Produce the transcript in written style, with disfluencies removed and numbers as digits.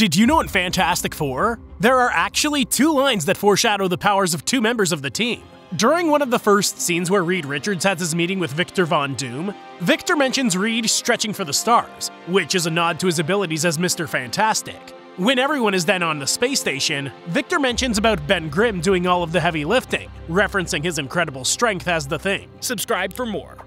Did you know in Fantastic Four, there are actually 2 lines that foreshadow the powers of 2 members of the team? During one of the first scenes where Reed Richards has his meeting with Victor Von Doom, Victor mentions Reed stretching for the stars, which is a nod to his abilities as Mr. Fantastic. When everyone is then on the space station, Victor mentions about Ben Grimm doing all of the heavy lifting, referencing his incredible strength as the Thing. Subscribe for more.